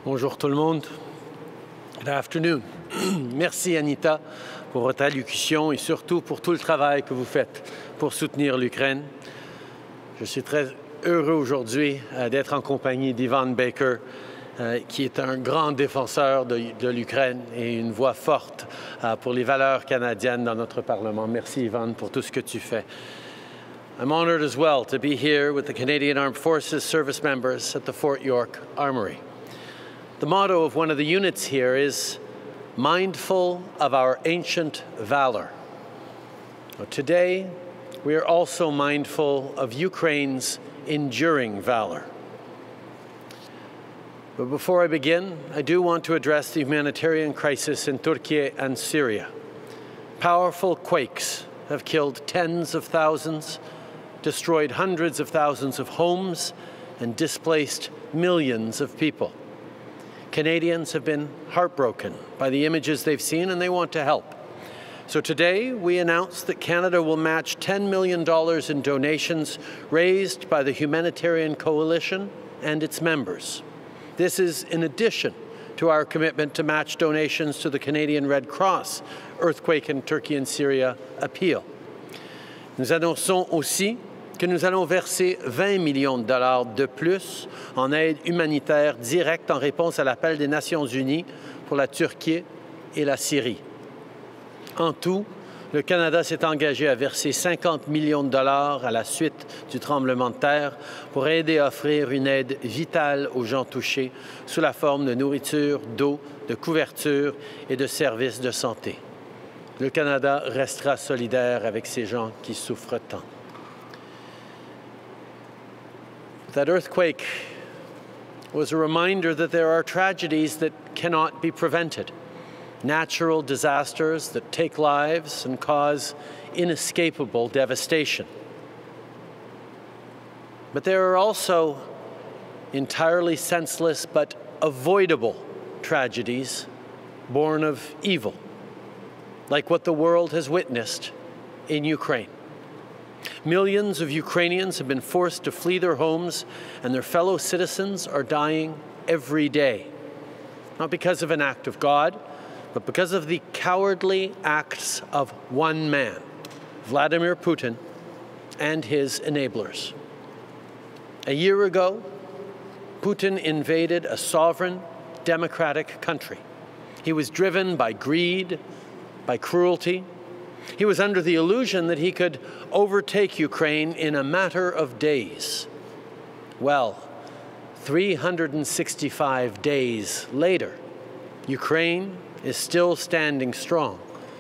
Bonjour tout le monde. Good afternoon. Merci Anita pour votre allocution et surtout pour tout le travail que vous faites pour soutenir l'Ukraine. Je suis très heureux aujourd'hui d'être en compagnie d'Ivan Baker, qui est un grand défenseur de l'Ukraine et une voix forte pour les valeurs canadiennes dans notre Parlement. Merci Ivan pour tout ce que tu fais. I'm honored as well to be here with the Canadian Armed Forces service members at the Fort York Armory. The motto of one of the units here is, mindful of our ancient valor. Today, we are also mindful of Ukraine's enduring valor. But before I begin, I do want to address the humanitarian crisis in Turkey and Syria. Powerful quakes have killed tens of thousands, destroyed hundreds of thousands of homes, and displaced millions of people. Canadians have been heartbroken by the images they've seen, and they want to help. So today, we announced that Canada will match $10 million in donations raised by the Humanitarian Coalition and its members. This is in addition to our commitment to match donations to the Canadian Red Cross Earthquake in Turkey and Syria appeal. Nous annonçons aussi que nous allons verser 20 millions de dollars de plus en aide humanitaire directe en réponse à l'appel des Nations unies pour la Turquie et la Syrie. En tout, le Canada s'est engagé à verser 50 millions de dollars à la suite du tremblement de terre pour aider à offrir une aide vitale aux gens touchés sous la forme de nourriture, d'eau, de couverture et de services de santé. Le Canada restera solidaire avec ces gens qui souffrent tant. That earthquake was a reminder that there are tragedies that cannot be prevented, natural disasters that take lives and cause inescapable devastation. But there are also entirely senseless but avoidable tragedies born of evil, like what the world has witnessed in Ukraine. Millions of Ukrainians have been forced to flee their homes, and their fellow citizens are dying every day, not because of an act of God, but because of the cowardly acts of one man, Vladimir Putin, and his enablers. A year ago, Putin invaded a sovereign, democratic country. He was driven by greed, by cruelty. He was under the illusion that he could overtake Ukraine in a matter of days. Well, 365 days later, Ukraine is still standing strong.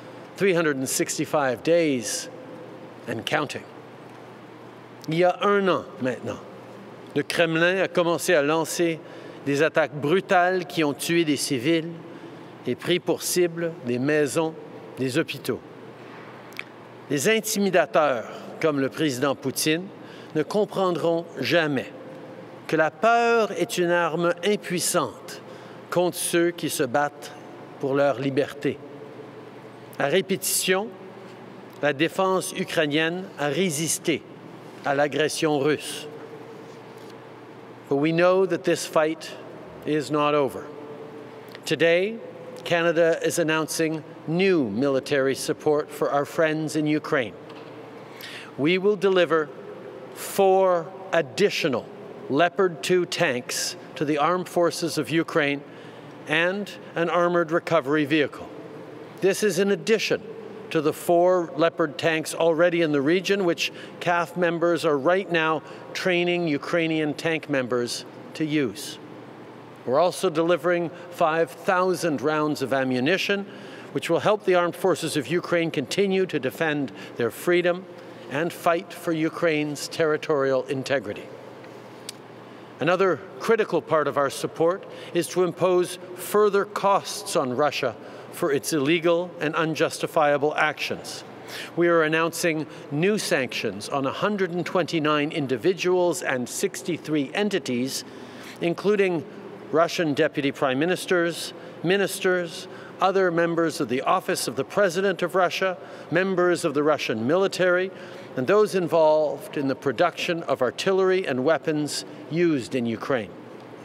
365 days and counting. Il y a un an maintenant, le Kremlin a commencé à lancer des attaques brutales qui ont tué des civils et pris pour cible des maisons, des hôpitaux. Les intimidateurs, comme le président Poutine, ne comprendront jamais que la peur est une arme impuissante contre ceux qui se battent pour leur liberté. À répétition, la défense ukrainienne a résisté à l'agression russe. But we know that this fight is not over. Today, Canada is announcing new military support for our friends in Ukraine. We will deliver 4 additional Leopard 2 tanks to the armed forces of Ukraine and an armored recovery vehicle. This is in addition to the 4 Leopard tanks already in the region, which CAF members are right now training Ukrainian tank members to use. We're also delivering 5,000 rounds of ammunition, which will help the armed forces of Ukraine continue to defend their freedom and fight for Ukraine's territorial integrity. Another critical part of our support is to impose further costs on Russia for its illegal and unjustifiable actions. We are announcing new sanctions on 129 individuals and 63 entities, including Russian deputy prime ministers, ministers, other members of the Office of the President of Russia, members of the Russian military, and those involved in the production of artillery and weapons used in Ukraine.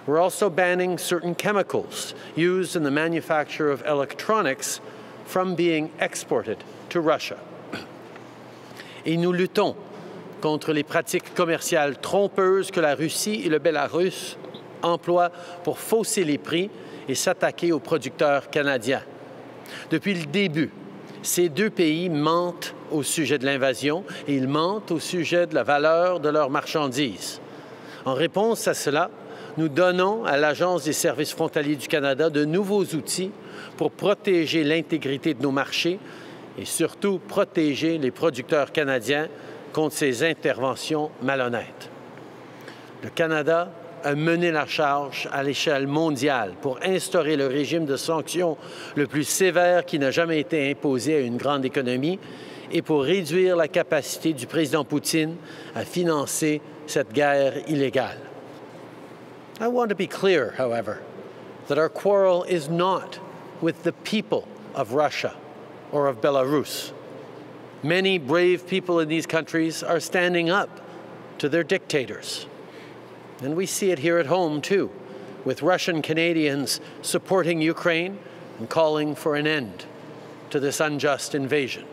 We're also banning certain chemicals used in the manufacture of electronics from being exported to Russia. Et nous luttons contre les pratiques commerciales trompeuses que la Russie et le Bélarus emploient pour fausser les prix et s'attaquer aux producteurs canadiens. Depuis le début, ces deux pays mentent au sujet de l'invasion et ils mentent au sujet de la valeur de leurs marchandises. En réponse à cela, nous donnons à l'Agence des services frontaliers du Canada de nouveaux outils pour protéger l'intégrité de nos marchés et surtout protéger les producteurs canadiens contre ces interventions malhonnêtes. Le Canada a mené la charge à l'échelle mondiale pour instaurer le régime de sanctions le plus sévère qui n'a jamais été imposé à une grande économie et pour réduire la capacité du président Poutine à financer cette guerre illégale. I want to be clear, however, that our quarrel is not with the people of Russia or of Belarus. Many brave people in these countries are standing up to their dictators. And we see it here at home, too, with Russian Canadians supporting Ukraine and calling for an end to this unjust invasion.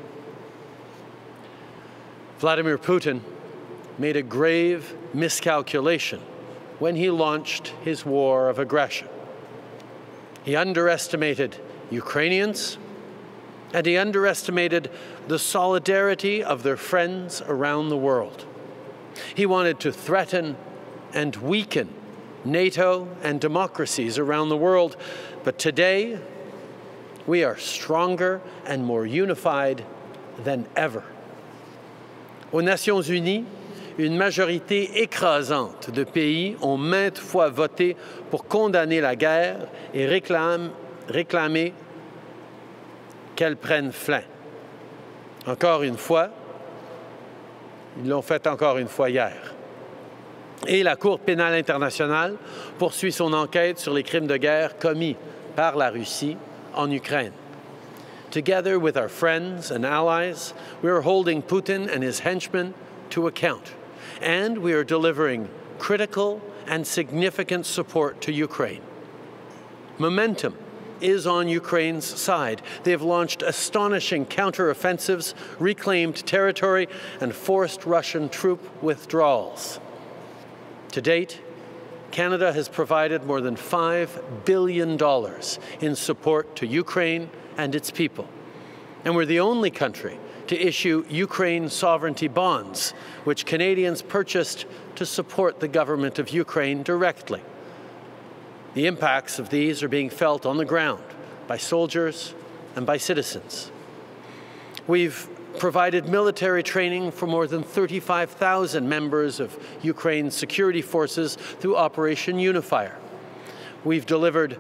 Vladimir Putin made a grave miscalculation when he launched his war of aggression. He underestimated Ukrainians, and he underestimated the solidarity of their friends around the world. He wanted to threaten and weaken NATO and democracies around the world, but today we are stronger and more unified than ever. Aux Nations Unies, une majorité écrasante de pays ont maintes fois voté pour condamner la guerre et réclamer qu'elle prenne fin. Encore une fois, ils l'ont fait encore une fois hier. Et la Cour pénale internationale poursuit son enquête sur les crimes de guerre commis par la Russie en Ukraine. Together with our friends and allies, we are holding Putin and his henchmen to account, and we are delivering critical and significant support to Ukraine. Momentum is on Ukraine's side. They have launched astonishing counteroffensives, reclaimed territory, and forced Russian troop withdrawals. To date, Canada has provided more than $5 billion in support to Ukraine and its people. And we're the only country to issue Ukraine sovereignty bonds, which Canadians purchased to support the government of Ukraine directly. The impacts of these are being felt on the ground by soldiers and by citizens. We've provided military training for more than 35,000 members of Ukraine's security forces through Operation Unifier. We've delivered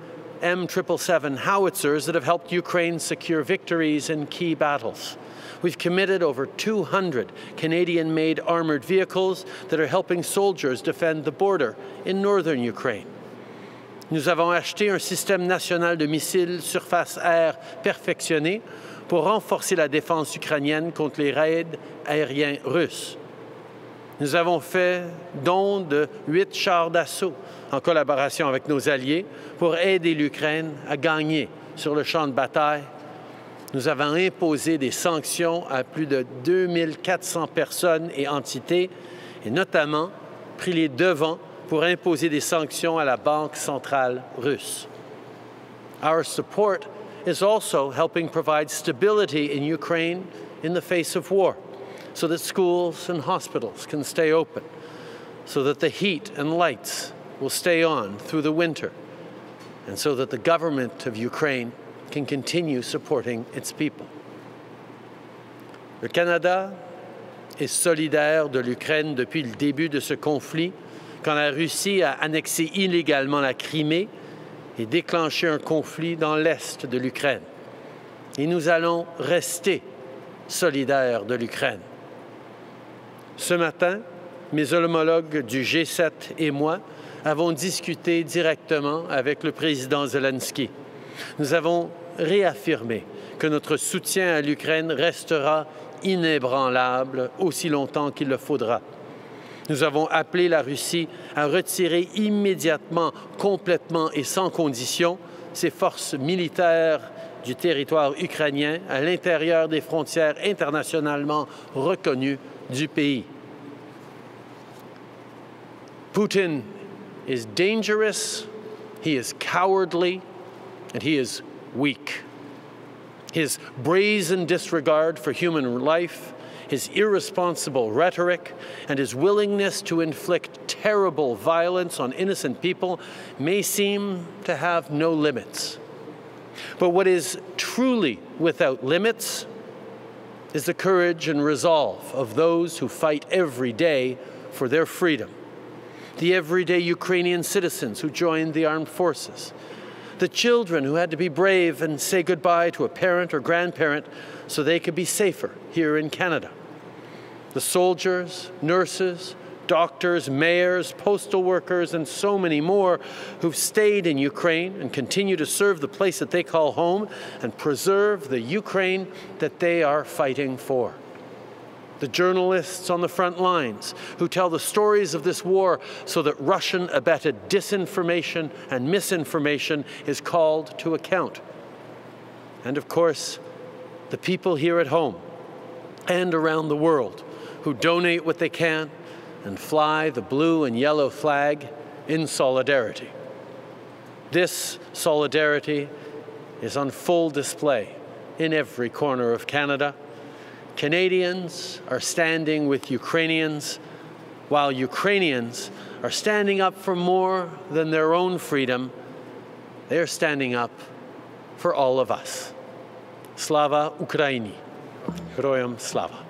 M777 howitzers that have helped Ukraine secure victories in key battles. We've committed over 200 Canadian-made armored vehicles that are helping soldiers defend the border in northern Ukraine. Nous avons acheté un système national de missiles surface-air perfectionné pour renforcer la défense ukrainienne contre les raids aériens russes. Nous avons fait don de 8 chars d'assaut en collaboration avec nos alliés pour aider l'Ukraine à gagner sur le champ de bataille. Nous avons imposé des sanctions à plus de 2400 personnes et entités et notamment pris les devants pour imposer des sanctions à la Banque centrale russe. Our support is also helping provide stability in Ukraine in the face of war, so that schools and hospitals can stay open, so that the heat and lights will stay on through the winter, and so that the government of Ukraine can continue supporting its people. Le Canada est solidaire de l'Ukraine depuis le début de ce conflit, quand la Russie a annexé illégalement la Crimée et déclenché un conflit dans l'est de l'Ukraine. Et nous allons rester solidaires de l'Ukraine. Ce matin, mes homologues du G7 et moi avons discuté directement avec le président Zelensky. Nous avons réaffirmé que notre soutien à l'Ukraine restera inébranlable aussi longtemps qu'il le faudra. Nous avons appelé la Russie à retirer immédiatement, complètement et sans condition ses forces militaires du territoire ukrainien à l'intérieur des frontières internationalement reconnues du pays. Putin is dangerous, he is cowardly, and he is weak. His brazen disregard for human life, his irresponsible rhetoric, and his willingness to inflict terrible violence on innocent people may seem to have no limits. But what is truly without limits is the courage and resolve of those who fight every day for their freedom. The everyday Ukrainian citizens who joined the armed forces, the children who had to be brave and say goodbye to a parent or grandparent so they could be safer here in Canada, the soldiers, nurses, doctors, mayors, postal workers, and so many more who've stayed in Ukraine and continue to serve the place that they call home and preserve the Ukraine that they are fighting for. The journalists on the front lines who tell the stories of this war so that Russian-abetted disinformation and misinformation is called to account. And of course, the people here at home and around the world who donate what they can and fly the blue and yellow flag in solidarity. This solidarity is on full display in every corner of Canada. Canadians are standing with Ukrainians, while Ukrainians are standing up for more than their own freedom. They are standing up for all of us. Slava Ukraini. Heroyam Slava.